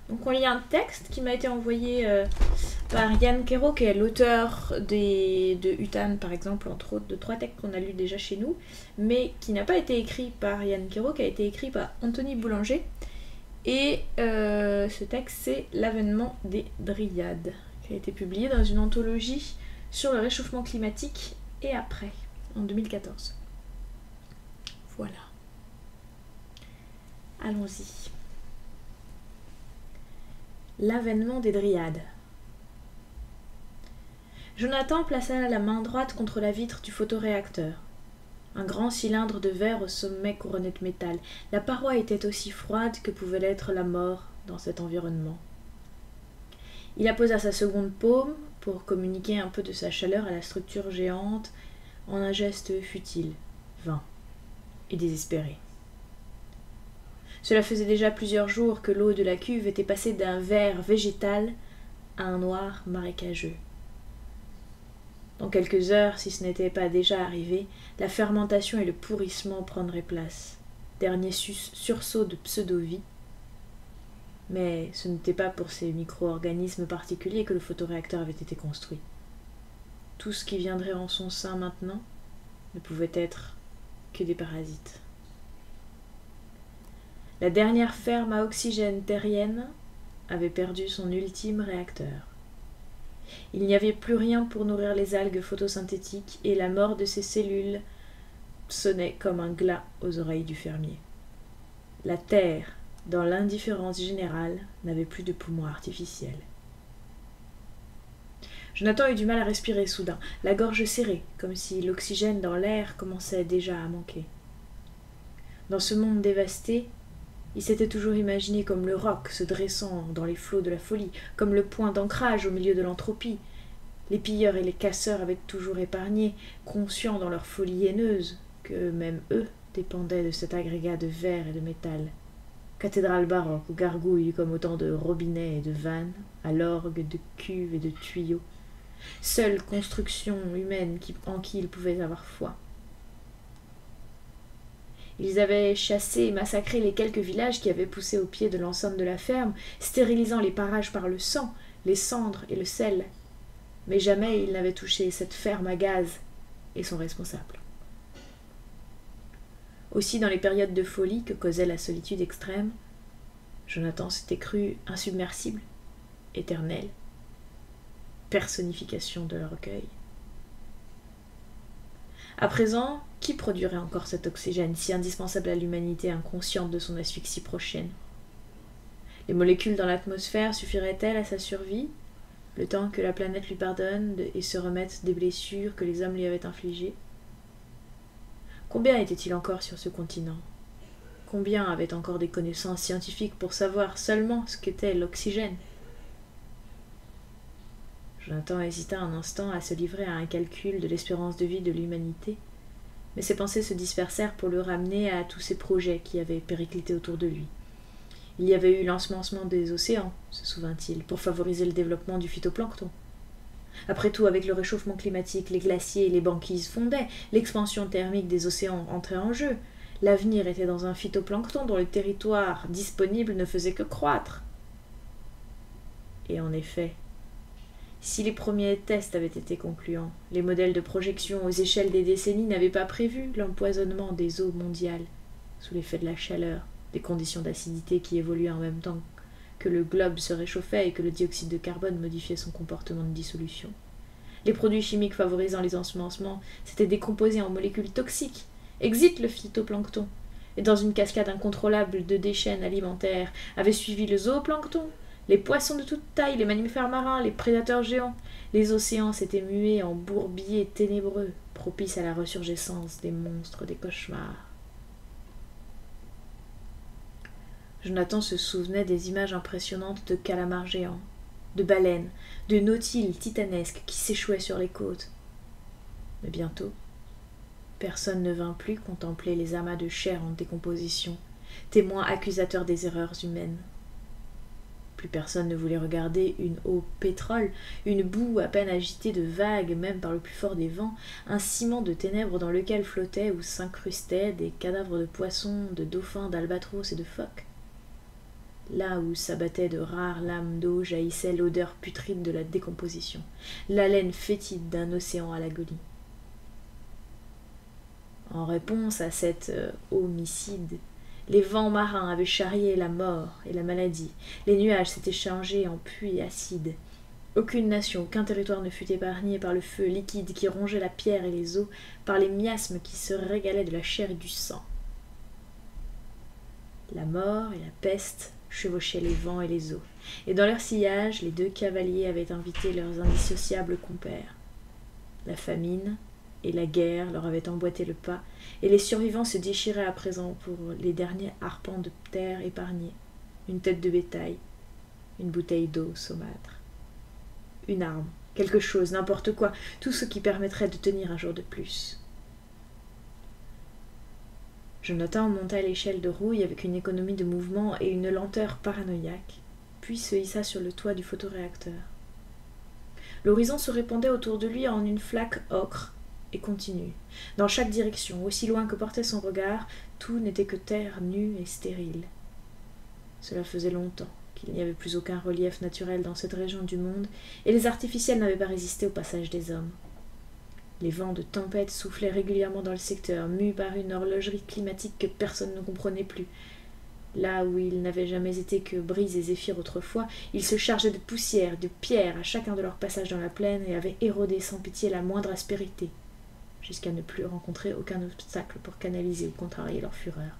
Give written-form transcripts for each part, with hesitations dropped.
Donc on lit un texte qui m'a été envoyé par Yann Kero, qui est l'auteur de Utan, par exemple, entre autres, de 3 textes qu'on a lus déjà chez nous, mais qui n'a pas été écrit par Yann Kero, qui a été écrit par Anthony Boulanger. Et ce texte, c'est L'avènement des Dryades, qui a été publié dans une anthologie sur le réchauffement climatique et après, en 2014. Voilà. Allons-y. L'avènement des Dryades. Jonathan plaça la main droite contre la vitre du photoréacteur. Un grand cylindre de verre au sommet couronné de métal. La paroi était aussi froide que pouvait l'être la mort dans cet environnement. Il apposa sa seconde paume pour communiquer un peu de sa chaleur à la structure géante en un geste futile, vain et désespéré. Cela faisait déjà plusieurs jours que l'eau de la cuve était passée d'un vert végétal à un noir marécageux. Dans quelques heures, si ce n'était pas déjà arrivé, la fermentation et le pourrissement prendraient place. Dernier sursaut de pseudo-vie. Mais ce n'était pas pour ces micro-organismes particuliers que le photoréacteur avait été construit. Tout ce qui viendrait en son sein maintenant ne pouvait être que des parasites. La dernière ferme à oxygène terrienne avait perdu son ultime réacteur. Il n'y avait plus rien pour nourrir les algues photosynthétiques et la mort de ces cellules sonnait comme un glas aux oreilles du fermier. La terre, dans l'indifférence générale, n'avait plus de poumons artificiels. Jonathan eut du mal à respirer soudain, la gorge serrée, comme si l'oxygène dans l'air commençait déjà à manquer. Dans ce monde dévasté, il s'était toujours imaginé comme le roc se dressant dans les flots de la folie, comme le point d'ancrage au milieu de l'entropie. Les pilleurs et les casseurs avaient toujours épargné, conscients dans leur folie haineuse, que même eux dépendaient de cet agrégat de verre et de métal. Cathédrale baroque où gargouillent comme autant de robinets et de vannes, à l'orgue de cuves et de tuyaux. Seule construction humaine en qui ils pouvaient avoir foi. Ils avaient chassé et massacré les quelques villages qui avaient poussé au pied de l'enceinte de la ferme, stérilisant les parages par le sang, les cendres et le sel. Mais jamais ils n'avaient touché cette ferme à gaz et son responsable. Aussi, dans les périodes de folie que causait la solitude extrême, Jonathan s'était cru insubmersible, éternel, personnification de l'orgueil. À présent, qui produirait encore cet oxygène si indispensable à l'humanité inconsciente de son asphyxie prochaine? Les molécules dans l'atmosphère suffiraient-elles à sa survie, le temps que la planète lui pardonne et se remette des blessures que les hommes lui avaient infligées? Combien était-il encore sur ce continent? Combien avaient encore des connaissances scientifiques pour savoir seulement ce qu'était l'oxygène? Jonathan hésita un instant à se livrer à un calcul de l'espérance de vie de l'humanité, mais ses pensées se dispersèrent pour le ramener à tous ces projets qui avaient périclité autour de lui. Il y avait eu l'ensemencement des océans, se souvint-il, pour favoriser le développement du phytoplancton. Après tout, avec le réchauffement climatique, les glaciers et les banquises fondaient, l'expansion thermique des océans entrait en jeu. L'avenir était dans un phytoplancton dont le territoire disponible ne faisait que croître. Et en effet, si les premiers tests avaient été concluants, les modèles de projection aux échelles des décennies n'avaient pas prévu l'empoisonnement des eaux mondiales sous l'effet de la chaleur, des conditions d'acidité qui évoluaient en même temps que le globe se réchauffait et que le dioxyde de carbone modifiait son comportement de dissolution. Les produits chimiques favorisant les ensemencements s'étaient décomposés en molécules toxiques, exit le phytoplancton, et dans une cascade incontrôlable de déchets alimentaires avait suivi le zooplancton, les poissons de toute taille, les mammifères marins, les prédateurs géants. Les océans s'étaient mués en bourbiers ténébreux, propices à la ressurgescence des monstres des cauchemars. Jonathan se souvenait des images impressionnantes de calamars géants, de baleines, de nautiles titanesques qui s'échouaient sur les côtes. Mais bientôt, personne ne vint plus contempler les amas de chair en décomposition, témoins accusateurs des erreurs humaines. Plus personne ne voulait regarder une eau pétrole, une boue à peine agitée de vagues, même par le plus fort des vents, un ciment de ténèbres dans lequel flottaient ou s'incrustaient des cadavres de poissons, de dauphins, d'albatros et de phoques. Là où s'abattaient de rares lames d'eau jaillissait l'odeur putride de la décomposition, l'haleine fétide d'un océan à l'agonie. En réponse à cet homicide, les vents marins avaient charrié la mort et la maladie. Les nuages s'étaient changés en pluie acide. Aucune nation, aucun territoire ne fut épargné par le feu liquide qui rongeait la pierre et les eaux, par les miasmes qui se régalaient de la chair et du sang. La mort et la peste chevauchaient les vents et les eaux, et dans leur sillage, les 2 cavaliers avaient invité leurs indissociables compères. La famine et la guerre leur avaient emboîté le pas, et les survivants se déchiraient à présent pour les derniers arpents de terre épargnés, une tête de bétail, une bouteille d'eau saumâtre, une arme, quelque chose, n'importe quoi, tout ce qui permettrait de tenir un jour de plus. Jonathan monta l'échelle de rouille avec une économie de mouvement et une lenteur paranoïaque, puis se hissa sur le toit du photoréacteur. L'horizon se répandait autour de lui en une flaque ocre et continue. Dans chaque direction, aussi loin que portait son regard, tout n'était que terre nue et stérile. Cela faisait longtemps qu'il n'y avait plus aucun relief naturel dans cette région du monde, et les artificiels n'avaient pas résisté au passage des hommes. Les vents de tempête soufflaient régulièrement dans le secteur, mus par une horlogerie climatique que personne ne comprenait plus. Là où ils n'avaient jamais été que brise et zéphyr autrefois, ils se chargeaient de poussière, de pierres à chacun de leurs passages dans la plaine et avaient érodé sans pitié la moindre aspérité, jusqu'à ne plus rencontrer aucun obstacle pour canaliser ou contrarier leur fureur.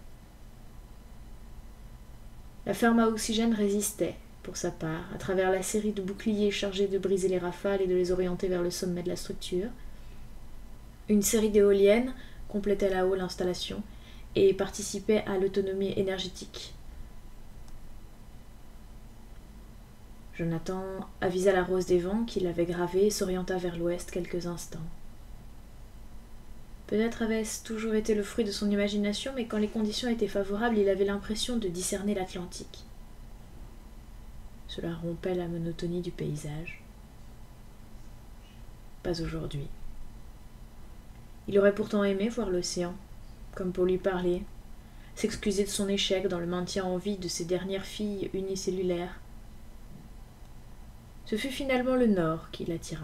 La ferme à oxygène résistait, pour sa part, à travers la série de boucliers chargés de briser les rafales et de les orienter vers le sommet de la structure. Une série d'éoliennes complétait là-haut l'installation et participait à l'autonomie énergétique. Jonathan avisa la rose des vents qu'il avait gravée et s'orienta vers l'ouest quelques instants. Peut-être avait-ce toujours été le fruit de son imagination, mais quand les conditions étaient favorables, il avait l'impression de discerner l'Atlantique. Cela rompait la monotonie du paysage. Pas aujourd'hui. Il aurait pourtant aimé voir l'océan, comme pour lui parler, s'excuser de son échec dans le maintien en vie de ses dernières filles unicellulaires. Ce fut finalement le nord qui l'attira.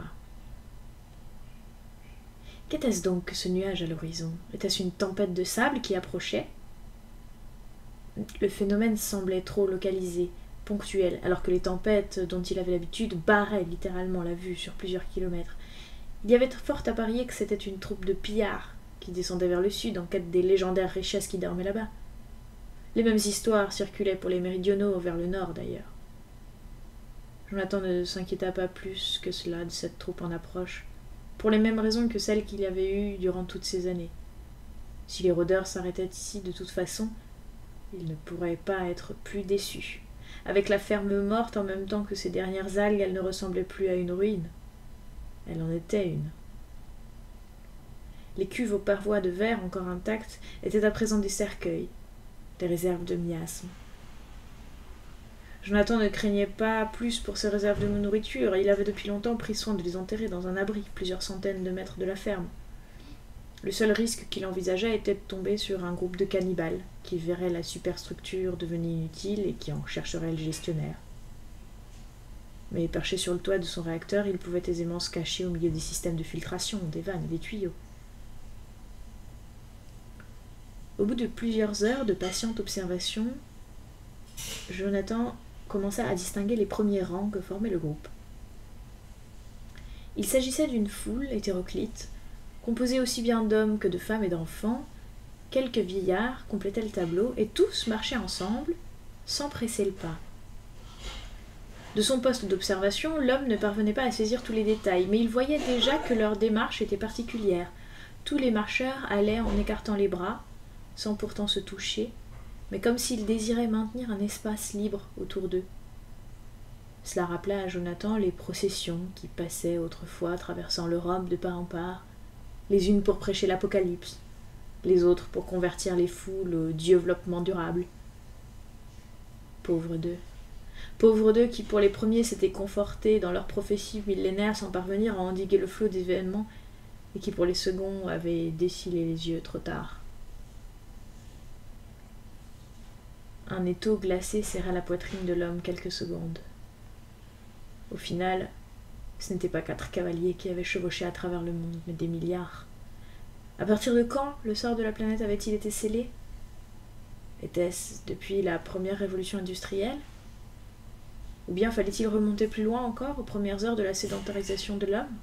Qu'était-ce donc que ce nuage à l'horizon? Était-ce une tempête de sable qui approchait? Le phénomène semblait trop localisé, ponctuel, alors que les tempêtes dont il avait l'habitude barraient littéralement la vue sur plusieurs kilomètres. Il y avait fort à parier que c'était une troupe de pillards qui descendait vers le sud en quête des légendaires richesses qui dormaient là-bas. Les mêmes histoires circulaient pour les méridionaux vers le nord d'ailleurs. Jonathan ne s'inquiéta pas plus que cela de cette troupe en approche, pour les mêmes raisons que celles qu'il avait eues durant toutes ces années. Si les rôdeurs s'arrêtaient ici de toute façon, il ne pourrait pas être plus déçu. Avec la ferme morte en même temps que ces dernières algues, elle ne ressemblait plus à une ruine. Elle en était une. Les cuves aux parois de verre encore intactes étaient à présent des cercueils, des réserves de miasmes. Jonathan ne craignait pas plus pour ses réserves de nourriture. Il avait depuis longtemps pris soin de les enterrer dans un abri, plusieurs centaines de mètres de la ferme. Le seul risque qu'il envisageait était de tomber sur un groupe de cannibales qui verrait la superstructure devenue inutile et qui en chercherait le gestionnaire. Mais perché sur le toit de son réacteur, il pouvait aisément se cacher au milieu des systèmes de filtration, des vannes et des tuyaux. Au bout de plusieurs heures de patiente observation, Jonathan commença à distinguer les premiers rangs que formait le groupe. Il s'agissait d'une foule hétéroclite, composée aussi bien d'hommes que de femmes et d'enfants. Quelques vieillards complétaient le tableau, et tous marchaient ensemble, sans presser le pas. De son poste d'observation, l'homme ne parvenait pas à saisir tous les détails, mais il voyait déjà que leur démarche était particulière. Tous les marcheurs allaient en écartant les bras, sans pourtant se toucher, mais comme s'ils désiraient maintenir un espace libre autour d'eux. Cela rappela à Jonathan les processions qui passaient autrefois traversant l'Europe de part en part, les unes pour prêcher l'Apocalypse, les autres pour convertir les foules au développement durable. Pauvres d'eux qui pour les premiers s'étaient confortés dans leurs prophéties millénaires sans parvenir à endiguer le flot d'événements, et qui pour les seconds avaient décilé les yeux trop tard. Un étau glacé serra la poitrine de l'homme quelques secondes. Au final, ce n'étaient pas 4 cavaliers qui avaient chevauché à travers le monde, mais des milliards. À partir de quand le sort de la planète avait-il été scellé? Était-ce depuis la première révolution industrielle? Ou bien fallait-il remonter plus loin encore, aux premières heures de la sédentarisation de l'homme?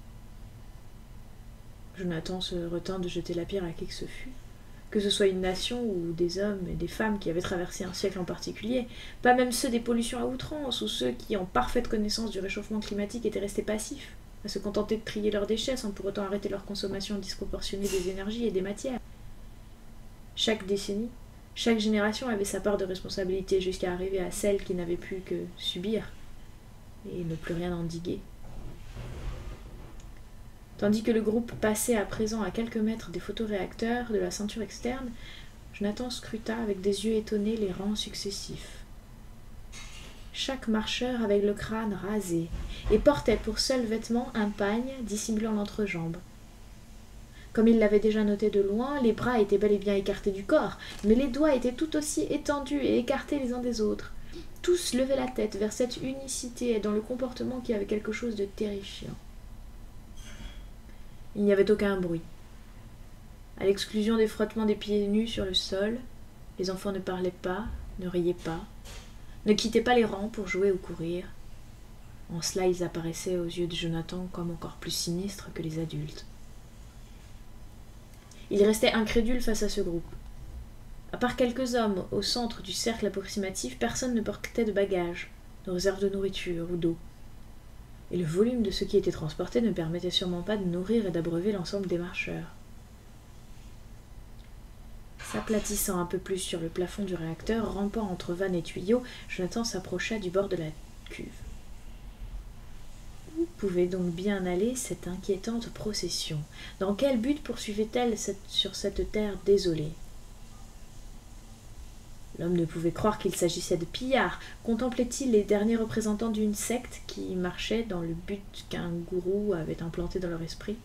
Jonathan se retint de jeter la pierre à qui que ce fût, que ce soit une nation ou des hommes et des femmes qui avaient traversé un siècle en particulier, pas même ceux des pollutions à outrance ou ceux qui, en parfaite connaissance du réchauffement climatique, étaient restés passifs, à se contenter de trier leurs déchets sans pour autant arrêter leur consommation disproportionnée des énergies et des matières. Chaque décennie, chaque génération avait sa part de responsabilité jusqu'à arriver à celle qui n'avait plus que subir et ne plus rien endiguer. Tandis que le groupe passait à présent à quelques mètres des photoréacteurs de la ceinture externe, Jonathan scruta avec des yeux étonnés les rangs successifs. Chaque marcheur avait le crâne rasé et portait pour seul vêtement un pagne dissimulant l'entrejambe. Comme il l'avait déjà noté de loin, les bras étaient bel et bien écartés du corps, mais les doigts étaient tout aussi étendus et écartés les uns des autres. Tous levaient la tête vers cette unicité dans le comportement qui avait quelque chose de terrifiant. Il n'y avait aucun bruit. À l'exclusion des frottements des pieds nus sur le sol, les enfants ne parlaient pas, ne riaient pas, ne quittaient pas les rangs pour jouer ou courir. En cela, ils apparaissaient aux yeux de Jonathan comme encore plus sinistres que les adultes. Il restait incrédule face à ce groupe. À part quelques hommes au centre du cercle approximatif, personne ne portait de bagages, de réserve de nourriture ou d'eau. Et le volume de ce qui était transporté ne permettait sûrement pas de nourrir et d'abreuver l'ensemble des marcheurs. S'aplatissant un peu plus sur le plafond du réacteur, rampant entre vannes et tuyaux, Jonathan s'approcha du bord de la cuve. Où pouvait donc bien aller cette inquiétante procession? Dans quel but poursuivait-elle sur cette terre désolée? L'homme ne pouvait croire qu'il s'agissait de pillards. Contemplait-il les derniers représentants d'une secte qui marchait dans le but qu'un gourou avait implanté dans leur esprit?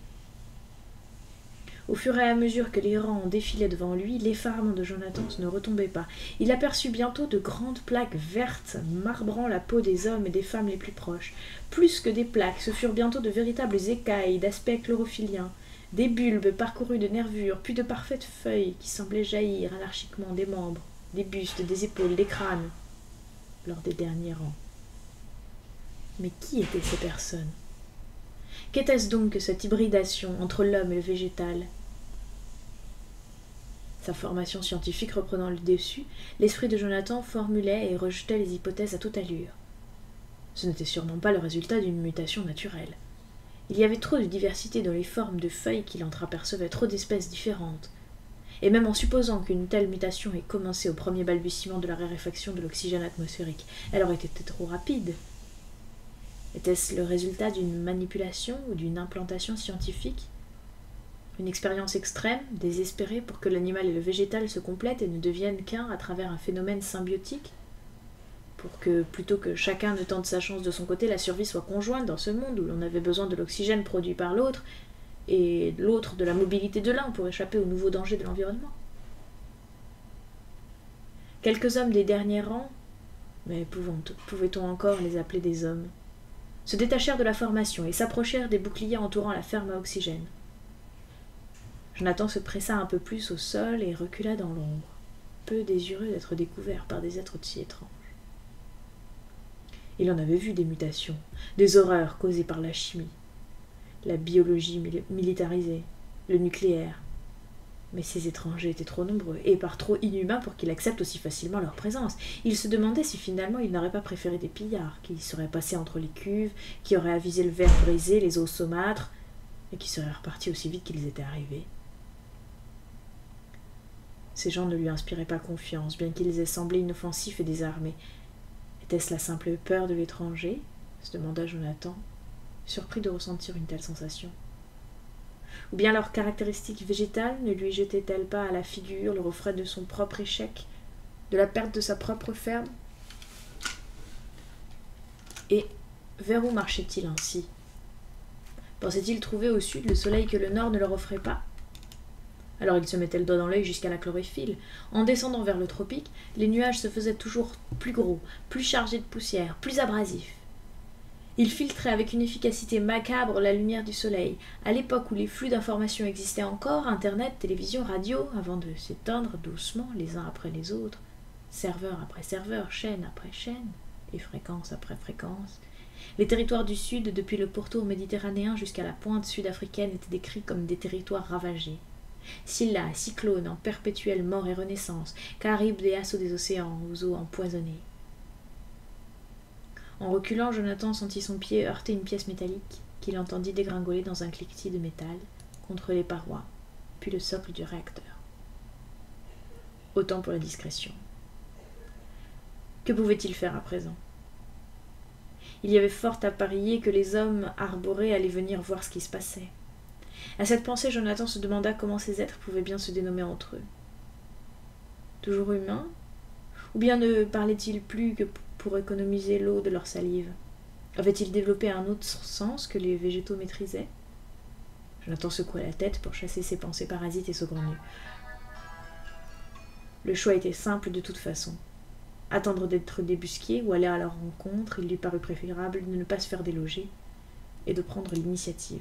Au fur et à mesure que les rangs défilaient devant lui, l'effarement de Jonathan ne retombait pas. Il aperçut bientôt de grandes plaques vertes marbrant la peau des hommes et des femmes les plus proches. Plus que des plaques, ce furent bientôt de véritables écailles d'aspect chlorophyllien, des bulbes parcourus de nervures, puis de parfaites feuilles qui semblaient jaillir anarchiquement des membres, des bustes, des épaules, des crânes, lors des derniers rangs. Mais qui étaient ces personnes? Qu'était-ce donc que cette hybridation entre l'homme et le végétal? Sa formation scientifique reprenant le dessus, l'esprit de Jonathan formulait et rejetait les hypothèses à toute allure. Ce n'était sûrement pas le résultat d'une mutation naturelle. Il y avait trop de diversité dans les formes de feuilles qu'il entreapercevait, trop d'espèces différentes. Et même en supposant qu'une telle mutation ait commencé au premier balbutiement de la raréfaction de l'oxygène atmosphérique, elle aurait été trop rapide. Était-ce le résultat d'une manipulation ou d'une implantation scientifique? Une expérience extrême, désespérée pour que l'animal et le végétal se complètent et ne deviennent qu'un à travers un phénomène symbiotique? Pour que, plutôt que chacun ne tente sa chance de son côté, la survie soit conjointe dans ce monde où l'on avait besoin de l'oxygène produit par l'autre, et l'autre de la mobilité de l'un pour échapper aux nouveaux dangers de l'environnement. Quelques hommes des derniers rangs, mais pouvait-on encore les appeler des hommes, se détachèrent de la formation et s'approchèrent des boucliers entourant la ferme à oxygène. Jonathan se pressa un peu plus au sol et recula dans l'ombre, peu désireux d'être découvert par des êtres si étranges. Il en avait vu des mutations, des horreurs causées par la chimie, la biologie militarisée, le nucléaire. Mais ces étrangers étaient trop nombreux et par trop inhumains pour qu'il accepte aussi facilement leur présence. Il se demandait si finalement il n'aurait pas préféré des pillards, qui seraient passés entre les cuves, qui auraient avisé le verre brisé, les os saumâtres, et qui seraient repartis aussi vite qu'ils étaient arrivés. Ces gens ne lui inspiraient pas confiance, bien qu'ils aient semblé inoffensifs et désarmés. Était-ce la simple peur de l'étranger? Se demanda Jonathan, surpris de ressentir une telle sensation. Ou bien leurs caractéristiques végétales ne lui jetaient-elles pas à la figure le reflet de son propre échec, de la perte de sa propre ferme? Et vers où marchait-il ainsi? Pensait-il trouver au sud le soleil que le nord ne leur offrait pas? Alors il se mettait le doigt dans l'œil jusqu'à la chlorophylle. En descendant vers le tropique, les nuages se faisaient toujours plus gros, plus chargés de poussière, plus abrasifs. Il filtrait avec une efficacité macabre la lumière du soleil, à l'époque où les flux d'informations existaient encore, internet, télévision, radio, avant de s'éteindre doucement les uns après les autres, serveur après serveur, chaîne après chaîne, et fréquence après fréquence. Les territoires du Sud, depuis le pourtour méditerranéen jusqu'à la pointe sud-africaine, étaient décrits comme des territoires ravagés. Scylla, cyclones en perpétuelle mort et renaissance, Caraïbes des assauts des océans, aux eaux empoisonnées. En reculant, Jonathan sentit son pied heurter une pièce métallique qu'il entendit dégringoler dans un cliquetis de métal contre les parois, puis le socle du réacteur. Autant pour la discrétion. Que pouvait-il faire à présent? Il y avait fort à parier que les hommes arborés allaient venir voir ce qui se passait. À cette pensée, Jonathan se demanda comment ces êtres pouvaient bien se dénommer entre eux. Toujours humains? Ou bien ne parlaient-ils plus que pour économiser l'eau de leur salive? Avaient-ils développé un autre sens que les végétaux maîtrisaient? Jonathan secoua la tête pour chasser ses pensées parasites et saugrenues. Le choix était simple de toute façon. Attendre d'être débusqué ou aller à leur rencontre, il lui parut préférable de ne pas se faire déloger et de prendre l'initiative.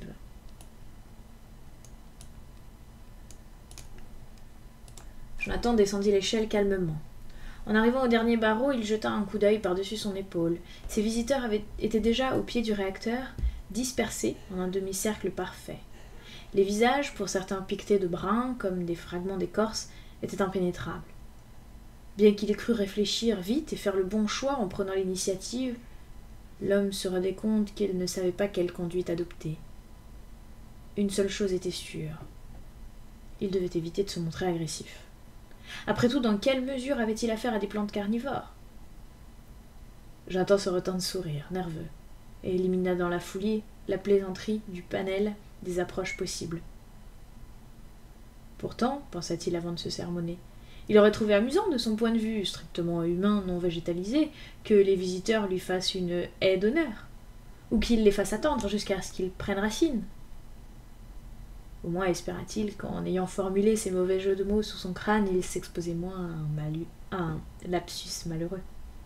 Jonathan descendit l'échelle calmement. En arrivant au dernier barreau, il jeta un coup d'œil par-dessus son épaule. Ses visiteurs étaient déjà au pied du réacteur, dispersés en un demi-cercle parfait. Les visages, pour certains piquetés de brun, comme des fragments d'écorce, étaient impénétrables. Bien qu'il ait cru réfléchir vite et faire le bon choix en prenant l'initiative, l'homme se rendait compte qu'il ne savait pas quelle conduite adopter. Une seule chose était sûre. Il devait éviter de se montrer agressif. Après tout, dans quelle mesure avait-il affaire à des plantes carnivores? Jonathan se retint de sourire, nerveux, et élimina dans la foulée la plaisanterie du panel des approches possibles. Pourtant, pensa-t-il avant de se sermonner, il aurait trouvé amusant de son point de vue, strictement humain, non végétalisé, que les visiteurs lui fassent une haie d'honneur, ou qu'ils les fassent attendre jusqu'à ce qu'ils prennent racine. Au moins espéra-t-il qu'en ayant formulé ces mauvais jeux de mots sous son crâne, il s'exposait moins à un lapsus malheureux.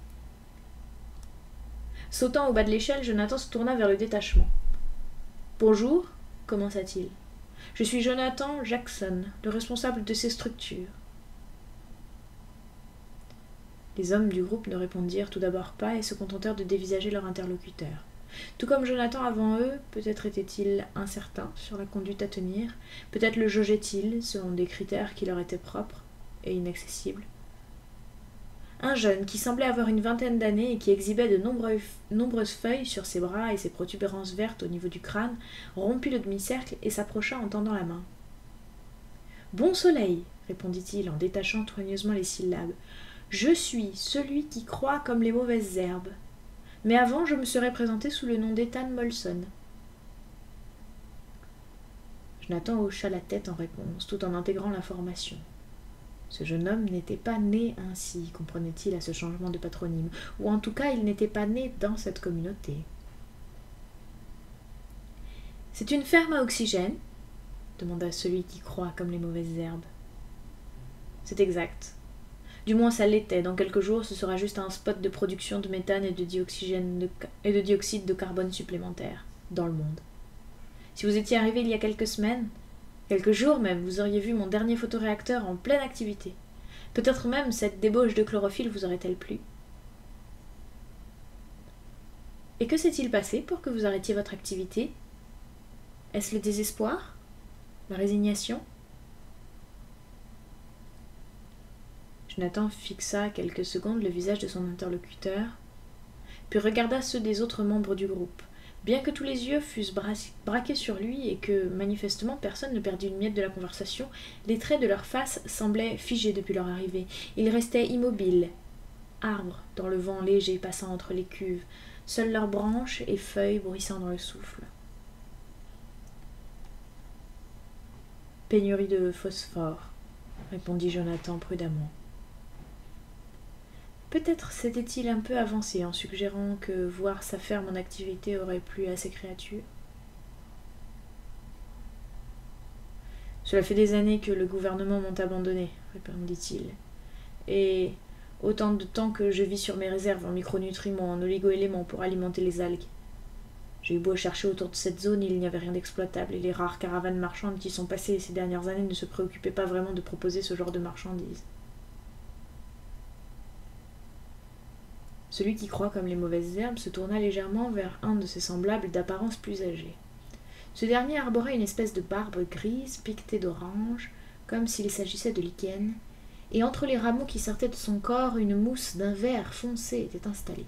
Sautant au bas de l'échelle, Jonathan se tourna vers le détachement. « Bonjour, commença-t-il. Je suis Jonathan Jackson, le responsable de ces structures. » Les hommes du groupe ne répondirent tout d'abord pas et se contentèrent de dévisager leur interlocuteur. Tout comme Jonathan avant eux, peut-être était-il incertain sur la conduite à tenir, peut-être le jaugeait-il selon des critères qui leur étaient propres et inaccessibles. Un jeune qui semblait avoir une vingtaine d'années et qui exhibait de nombreuses feuilles sur ses bras et ses protubérances vertes au niveau du crâne, rompit le demi-cercle et s'approcha en tendant la main. « Bon soleil, répondit-il en détachant soigneusement les syllabes. Je suis celui qui croit comme les mauvaises herbes. Mais avant, je me serais présenté sous le nom d'Ethan Molson. » Jonathan hocha la tête en réponse, tout en intégrant l'information. Ce jeune homme n'était pas né ainsi, comprenait-il à ce changement de patronyme, ou en tout cas il n'était pas né dans cette communauté. « C'est une ferme à oxygène ?» demanda celui qui croit comme les mauvaises herbes. « C'est exact. Du moins ça l'était, dans quelques jours ce sera juste un spot de production de méthane et de dioxyde de carbone supplémentaire dans le monde. Si vous étiez arrivé il y a quelques semaines, quelques jours même, vous auriez vu mon dernier photoréacteur en pleine activité. Peut-être même cette débauche de chlorophylle vous aurait-elle plu. Et que s'est-il passé pour que vous arrêtiez votre activité? Est-ce le désespoir? La résignation? Jonathan fixa quelques secondes le visage de son interlocuteur, puis regarda ceux des autres membres du groupe. Bien que tous les yeux fussent braqués sur lui et que, manifestement, personne ne perdit une miette de la conversation, les traits de leurs faces semblaient figés depuis leur arrivée. Ils restaient immobiles, arbres dans le vent léger passant entre les cuves, seules leurs branches et feuilles bruissant dans le souffle. « Pénurie de phosphore, » répondit Jonathan prudemment. Peut-être s'était-il un peu avancé en suggérant que voir sa ferme en activité aurait plu à ces créatures. Cela fait des années que le gouvernement m'ont abandonné, répondit-il. Et autant de temps que je vis sur mes réserves en micronutriments, en oligo-éléments pour alimenter les algues. J'ai eu beau chercher autour de cette zone, il n'y avait rien d'exploitable, et les rares caravanes marchandes qui sont passées ces dernières années ne se préoccupaient pas vraiment de proposer ce genre de marchandises. Celui qui croit comme les mauvaises herbes se tourna légèrement vers un de ses semblables d'apparence plus âgée. Ce dernier arborait une espèce de barbe grise piquetée d'orange, comme s'il s'agissait de lichen, et entre les rameaux qui sortaient de son corps, une mousse d'un vert foncé était installée.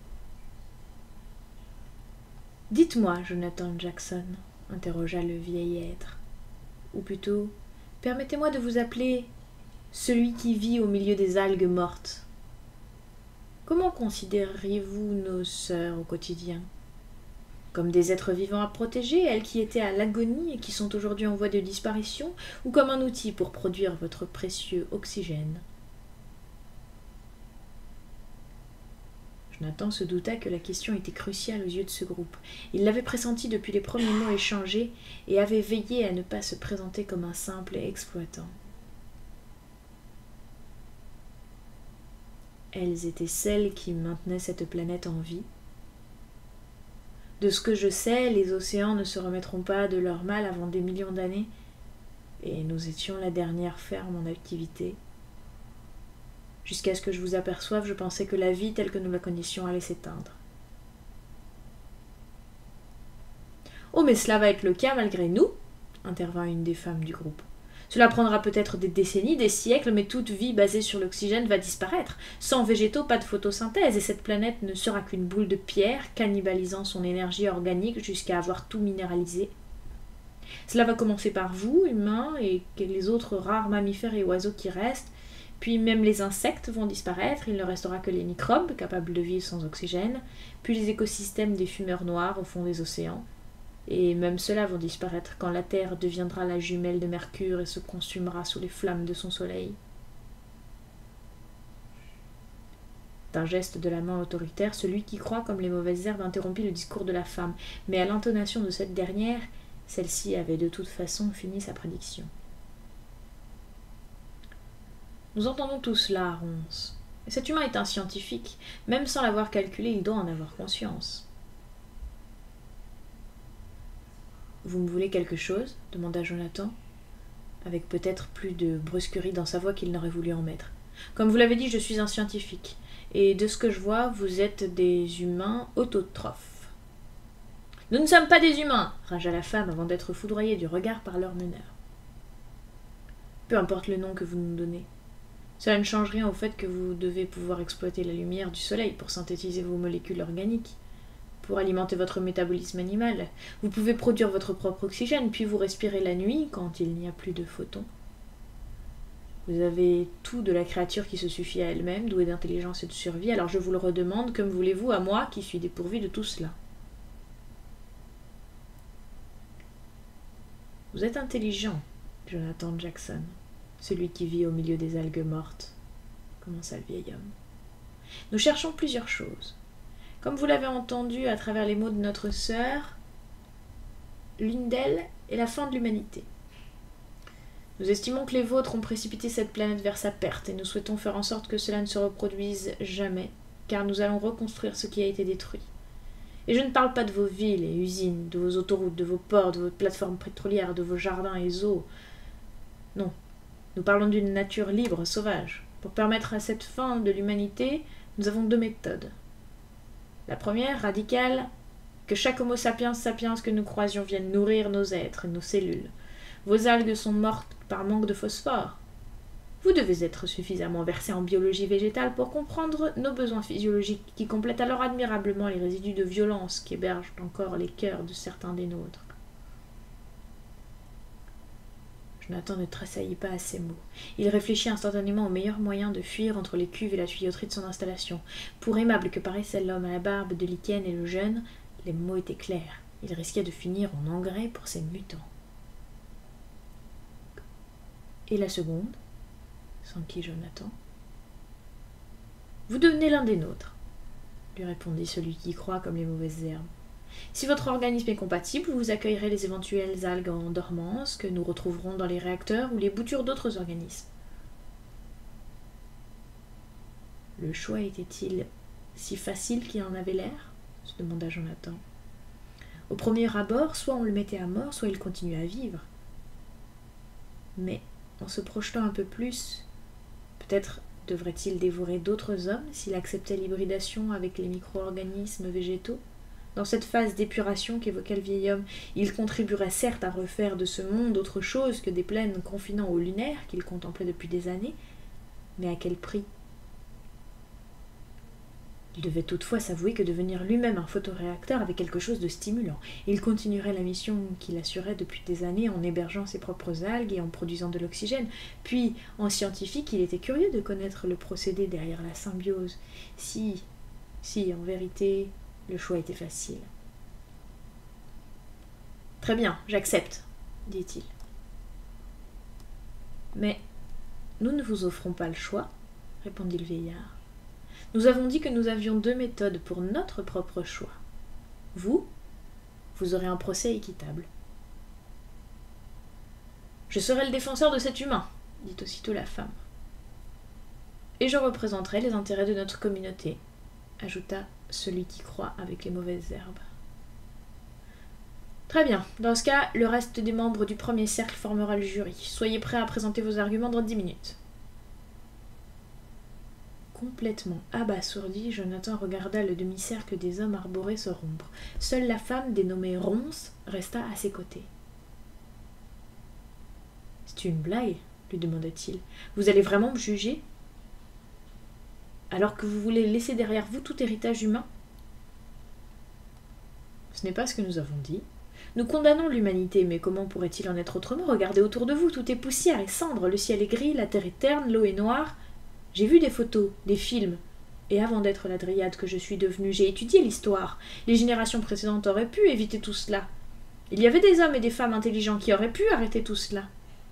« Dites-moi, Jonathan Jackson, interrogea le vieil être, ou plutôt, permettez-moi de vous appeler celui qui vit au milieu des algues mortes. Comment considéreriez-vous nos sœurs au quotidien? Comme des êtres vivants à protéger, elles qui étaient à l'agonie et qui sont aujourd'hui en voie de disparition, ou comme un outil pour produire votre précieux oxygène? » Jonathan se douta que la question était cruciale aux yeux de ce groupe. Il l'avait pressenti depuis les premiers mots échangés et avait veillé à ne pas se présenter comme un simple exploitant. Elles étaient celles qui maintenaient cette planète en vie. De ce que je sais, les océans ne se remettront pas de leur mal avant des millions d'années, et nous étions la dernière ferme en activité. Jusqu'à ce que je vous aperçoive, je pensais que la vie telle que nous la connaissions allait s'éteindre. « Oh, mais cela va être le cas malgré nous, » intervint une des femmes du groupe. « Cela prendra peut-être des décennies, des siècles, mais toute vie basée sur l'oxygène va disparaître. Sans végétaux, pas de photosynthèse, et cette planète ne sera qu'une boule de pierre, cannibalisant son énergie organique jusqu'à avoir tout minéralisé. Cela va commencer par vous, humains, et les autres rares mammifères et oiseaux qui restent. Puis même les insectes vont disparaître, il ne restera que les microbes, capables de vivre sans oxygène, puis les écosystèmes des fumeurs noirs au fond des océans. Et même ceux-là vont disparaître quand la Terre deviendra la jumelle de Mercure et se consumera sous les flammes de son soleil. » D'un geste de la main autoritaire, celui qui croit comme les mauvaises herbes interrompit le discours de la femme, mais à l'intonation de cette dernière, celle-ci avait de toute façon fini sa prédiction. Nous entendons tout cela, Ronce. Et cet humain est un scientifique. Même sans l'avoir calculé, il doit en avoir conscience. « Vous me voulez quelque chose ?» demanda Jonathan, avec peut-être plus de brusquerie dans sa voix qu'il n'aurait voulu en mettre. « Comme vous l'avez dit, je suis un scientifique. Et de ce que je vois, vous êtes des humains autotrophes. »« Nous ne sommes pas des humains !» ragea la femme avant d'être foudroyée du regard par leur meneur. « Peu importe le nom que vous nous donnez. Cela ne change rien au fait que vous devez pouvoir exploiter la lumière du soleil pour synthétiser vos molécules organiques, pour alimenter votre métabolisme animal. Vous pouvez produire votre propre oxygène, puis vous respirez la nuit quand il n'y a plus de photons. Vous avez tout de la créature qui se suffit à elle-même, douée d'intelligence et de survie, alors je vous le redemande, que me voulez-vous à moi qui suis dépourvu de tout cela? Vous êtes intelligent, Jonathan Jackson. Celui qui vit au milieu des algues mortes, commença le vieil homme. Nous cherchons plusieurs choses. Comme vous l'avez entendu à travers les mots de notre sœur, l'une d'elles est la fin de l'humanité. Nous estimons que les vôtres ont précipité cette planète vers sa perte et nous souhaitons faire en sorte que cela ne se reproduise jamais, car nous allons reconstruire ce qui a été détruit. Et je ne parle pas de vos villes et usines, de vos autoroutes, de vos ports, de vos plateformes pétrolières, de vos jardins et zoos. Non. Nous parlons d'une nature libre, sauvage. Pour permettre à cette fin de l'humanité, nous avons deux méthodes. La première, radicale, que chaque homo sapiens sapiens que nous croisions vienne nourrir nos êtres et nos cellules. Vos algues sont mortes par manque de phosphore. Vous devez être suffisamment versé en biologie végétale pour comprendre nos besoins physiologiques qui complètent alors admirablement les résidus de violence qui hébergent encore les cœurs de certains des nôtres. Jonathan ne tressaillit pas à ces mots. Il réfléchit instantanément au meilleur moyen de fuir entre les cuves et la tuyauterie de son installation. Pour aimable que paraissait l'homme à la barbe de lichen et le jeune, les mots étaient clairs. Il risquait de finir en engrais pour ces mutants. Et la seconde, s'enquit Jonathan. Vous devenez l'un des nôtres, lui répondit celui qui croit comme les mauvaises herbes. Si votre organisme est compatible, vous accueillerez les éventuelles algues en dormance que nous retrouverons dans les réacteurs ou les boutures d'autres organismes. Le choix était-il si facile qu'il en avait l'air ? Se demanda Jonathan. Au premier abord, soit on le mettait à mort, soit il continuait à vivre. Mais, en se projetant un peu plus, peut-être devrait-il dévorer d'autres hommes s'il acceptait l'hybridation avec les micro-organismes végétaux ? Dans cette phase d'épuration qu'évoquait le vieil homme, il contribuerait certes à refaire de ce monde autre chose que des plaines confinant au lunaire qu'il contemplait depuis des années, mais à quel prix ? Il devait toutefois s'avouer que devenir lui-même un photoréacteur avait quelque chose de stimulant. Il continuerait la mission qu'il assurait depuis des années en hébergeant ses propres algues et en produisant de l'oxygène. Puis, en scientifique, il était curieux de connaître le procédé derrière la symbiose. Si, en vérité, le choix était facile. « Très bien, j'accepte, » dit-il. « Mais nous ne vous offrons pas le choix, » répondit le vieillard. Nous avons dit que nous avions 2 méthodes pour notre propre choix. Vous aurez un procès équitable. Je serai le défenseur de cet humain, dit aussitôt la femme. Et je représenterai les intérêts de notre communauté, ajouta celui qui croit avec les mauvaises herbes. Très bien, dans ce cas, le reste des membres du premier cercle formera le jury. Soyez prêts à présenter vos arguments dans 10 minutes. Complètement abasourdi, Jonathan regarda le demi-cercle des hommes arborer se rompre. Seule la femme, dénommée Ronce, resta à ses côtés. « C'est une blague ?» lui demanda-t-il. « Vous allez vraiment me juger ? Alors que vous voulez laisser derrière vous tout héritage humain ? Ce n'est pas ce que nous avons dit. Nous condamnons l'humanité, mais comment pourrait-il en être autrement ? Regardez autour de vous, tout est poussière et cendre, le ciel est gris, la terre est terne, l'eau est noire. » J'ai vu des photos, des films, et avant d'être la dryade que je suis devenue, j'ai étudié l'histoire. Les générations précédentes auraient pu éviter tout cela. Il y avait des hommes et des femmes intelligents qui auraient pu arrêter tout cela.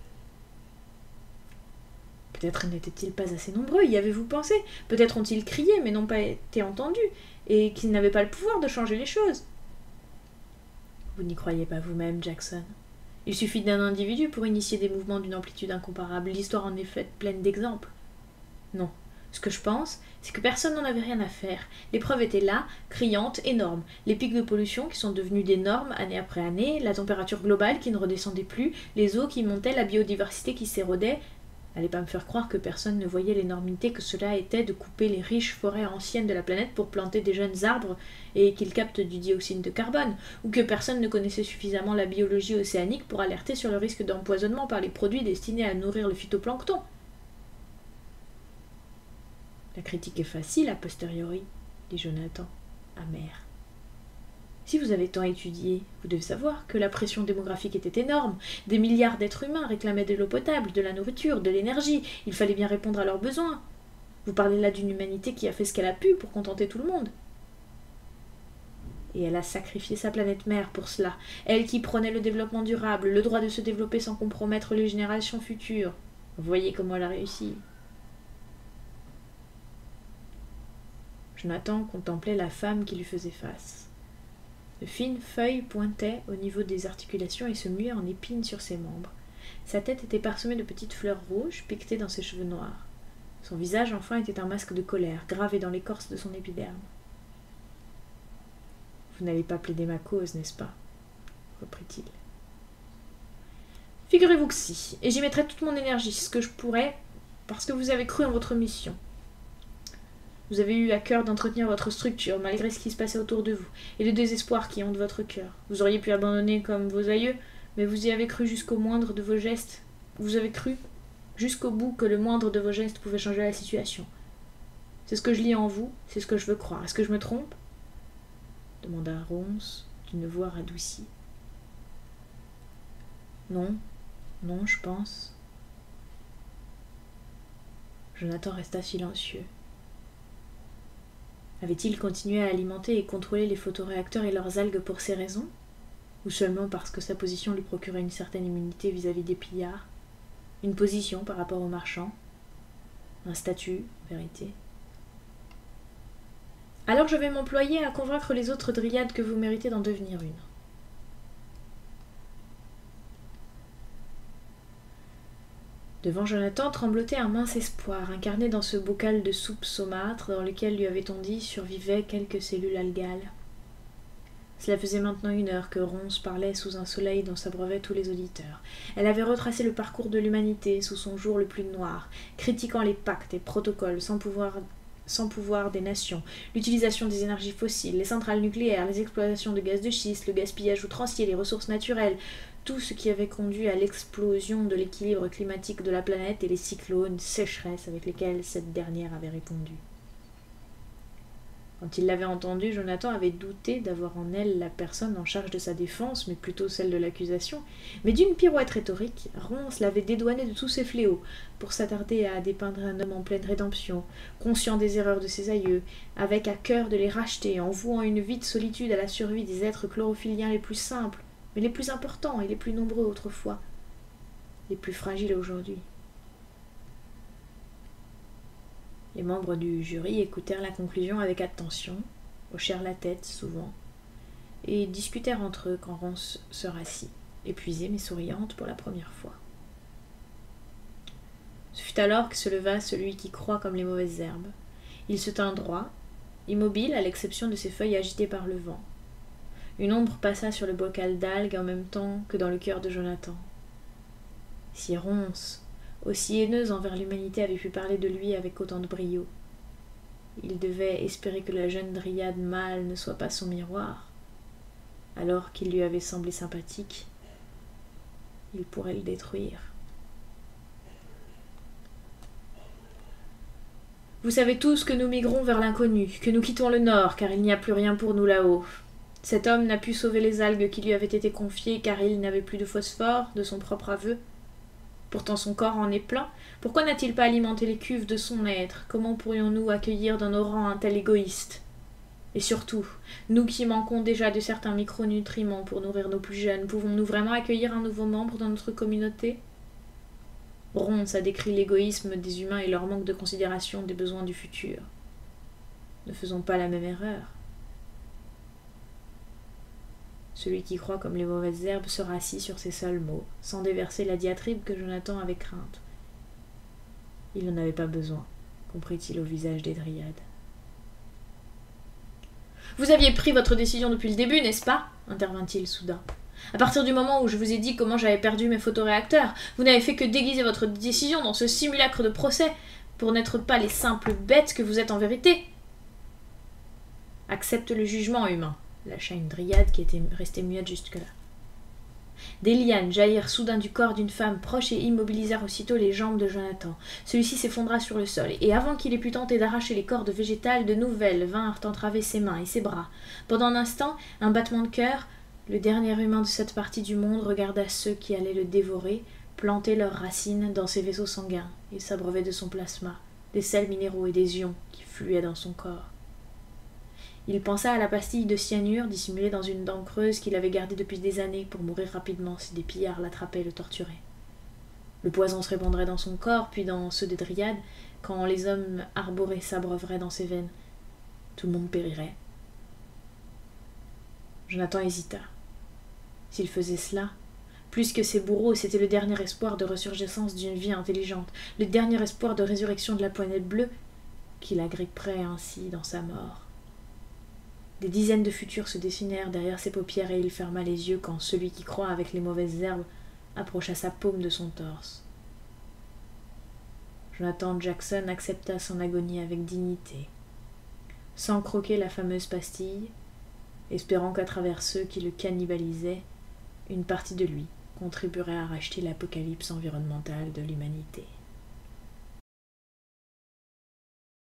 Peut-être n'étaient-ils pas assez nombreux, y avez-vous pensé ? Peut-être ont-ils crié, mais n'ont pas été entendus, et qu'ils n'avaient pas le pouvoir de changer les choses. Vous n'y croyez pas vous-même, Jackson. Il suffit d'un individu pour initier des mouvements d'une amplitude incomparable. L'histoire en est faite pleine d'exemples. Non. Ce que je pense, c'est que personne n'en avait rien à faire. Les preuves étaient là, criantes, énormes. Les pics de pollution qui sont devenus des normes année après année, la température globale qui ne redescendait plus, les eaux qui montaient, la biodiversité qui s'érodait. N'allez pas me faire croire que personne ne voyait l'énormité que cela était de couper les riches forêts anciennes de la planète pour planter des jeunes arbres et qu'ils captent du dioxyde de carbone, ou que personne ne connaissait suffisamment la biologie océanique pour alerter sur le risque d'empoisonnement par les produits destinés à nourrir le phytoplancton. La critique est facile a posteriori, dit Jonathan, amer. Si vous avez tant étudié, vous devez savoir que la pression démographique était énorme. Des milliards d'êtres humains réclamaient de l'eau potable, de la nourriture, de l'énergie. Il fallait bien répondre à leurs besoins. Vous parlez là d'une humanité qui a fait ce qu'elle a pu pour contenter tout le monde. Et elle a sacrifié sa planète mère pour cela. Elle qui prônait le développement durable, le droit de se développer sans compromettre les générations futures. Vous voyez comment elle a réussi. Jonathan contemplait la femme qui lui faisait face. De fines feuilles pointaient au niveau des articulations et se muaient en épines sur ses membres. Sa tête était parsemée de petites fleurs rouges piquetées dans ses cheveux noirs. Son visage, enfin, était un masque de colère, gravé dans l'écorce de son épiderme. « Vous n'allez pas plaider ma cause, n'est-ce pas ?» reprit-il. « Figurez-vous que si, et j'y mettrai toute mon énergie, ce que je pourrais, parce que vous avez cru en votre mission. Vous avez eu à cœur d'entretenir votre structure, malgré ce qui se passait autour de vous, et le désespoir qui hante votre cœur. Vous auriez pu abandonner comme vos aïeux, mais vous y avez cru jusqu'au moindre de vos gestes. Vous avez cru jusqu'au bout que le moindre de vos gestes pouvait changer la situation. C'est ce que je lis en vous, c'est ce que je veux croire. Est-ce que je me trompe ? Demanda Ronce d'une voix radoucie. Non, je pense. Jonathan resta silencieux. Avait-il continué à alimenter et contrôler les photoréacteurs et leurs algues pour ces raisons ? Ou seulement parce que sa position lui procurait une certaine immunité vis-à-vis des pillards ? Une position par rapport aux marchands ? Un statut, en vérité ? Alors je vais m'employer à convaincre les autres dryades que vous méritez d'en devenir une. Devant Jonathan tremblotait un mince espoir, incarné dans ce bocal de soupe saumâtre dans lequel, lui avait-on dit, survivaient quelques cellules algales. Cela faisait maintenant 1 heure que Ronce parlait sous un soleil dont s'abreuvaient tous les auditeurs. Elle avait retracé le parcours de l'humanité sous son jour le plus noir, critiquant les pactes et protocoles sans pouvoir des nations, l'utilisation des énergies fossiles, les centrales nucléaires, les exploitations de gaz de schiste, le gaspillage outrancier, les ressources naturelles, tout ce qui avait conduit à l'explosion de l'équilibre climatique de la planète et les cyclones, sécheresses avec lesquels cette dernière avait répondu. Quand il l'avait entendue, Jonathan avait douté d'avoir en elle la personne en charge de sa défense, mais plutôt celle de l'accusation. Mais d'une pirouette rhétorique, Ronce l'avait dédouané de tous ses fléaux, pour s'attarder à dépeindre un homme en pleine rédemption, conscient des erreurs de ses aïeux, avec à cœur de les racheter, en vouant une vie de solitude à la survie des êtres chlorophylliens les plus simples, mais les plus importants et les plus nombreux autrefois, les plus fragiles aujourd'hui. Les membres du jury écoutèrent la conclusion avec attention, hochèrent la tête souvent, et discutèrent entre eux quand Ronce se rassit, épuisée mais souriante pour la première fois. Ce fut alors que se leva celui qui croit comme les mauvaises herbes. Il se tint droit, immobile à l'exception de ses feuilles agitées par le vent. Une ombre passa sur le bocal d'algues en même temps que dans le cœur de Jonathan. Si Ronce, aussi haineuse envers l'humanité, avait pu parler de lui avec autant de brio, il devait espérer que la jeune dryade mâle ne soit pas son miroir. Alors qu'il lui avait semblé sympathique, il pourrait le détruire. Vous savez tous que nous migrons vers l'inconnu, que nous quittons le nord, car il n'y a plus rien pour nous là-haut. Cet homme n'a pu sauver les algues qui lui avaient été confiées, car il n'avait plus de phosphore, de son propre aveu. Pourtant son corps en est plein. Pourquoi n'a-t-il pas alimenté les cuves de son être? Comment pourrions-nous accueillir dans nos rangs un tel égoïste? Et surtout, nous qui manquons déjà de certains micronutriments pour nourrir nos plus jeunes, pouvons-nous vraiment accueillir un nouveau membre dans notre communauté? Ronce a décrit l'égoïsme des humains et leur manque de considération des besoins du futur. Ne faisons pas la même erreur. Celui qui croit comme les mauvaises herbes se rassit sur ces seuls mots, sans déverser la diatribe que Jonathan avait crainte. Il n'en avait pas besoin, comprit-il au visage des dryades. « Vous aviez pris votre décision depuis le début, n'est-ce pas ?» intervint-il soudain. « À partir du moment où je vous ai dit comment j'avais perdu mes photoréacteurs, vous n'avez fait que déguiser votre décision dans ce simulacre de procès pour n'être pas les simples bêtes que vous êtes en vérité. Accepte le jugement humain. » lâcha une dryade qui était restée muette jusque-là. Des lianes jaillirent soudain du corps d'une femme proche et immobilisèrent aussitôt les jambes de Jonathan. Celui-ci s'effondra sur le sol, et avant qu'il ait pu tenter d'arracher les cordes végétales, de nouvelles vinrent entraver ses mains et ses bras. Pendant un instant, un battement de cœur, le dernier humain de cette partie du monde regarda ceux qui allaient le dévorer, planter leurs racines dans ses vaisseaux sanguins. Il s'abreuvait de son plasma, des sels minéraux et des ions qui fluaient dans son corps. Il pensa à la pastille de cyanure dissimulée dans une dent creuse qu'il avait gardée depuis des années pour mourir rapidement si des pillards l'attrapaient et le torturaient. Le poison se répandrait dans son corps, puis dans ceux des dryades, quand les hommes arborés s'abreuveraient dans ses veines. Tout le monde périrait. Jonathan hésita. S'il faisait cela, plus que ses bourreaux, c'était le dernier espoir de ressurgissance d'une vie intelligente, le dernier espoir de résurrection de la planète bleue, qu'il agripperait ainsi dans sa mort. Des dizaines de futurs se dessinèrent derrière ses paupières et il ferma les yeux quand celui qui croit avec les mauvaises herbes approcha sa paume de son torse. Jonathan Jackson accepta son agonie avec dignité, sans croquer la fameuse pastille, espérant qu'à travers ceux qui le cannibalisaient, une partie de lui contribuerait à racheter l'apocalypse environnementale de l'humanité.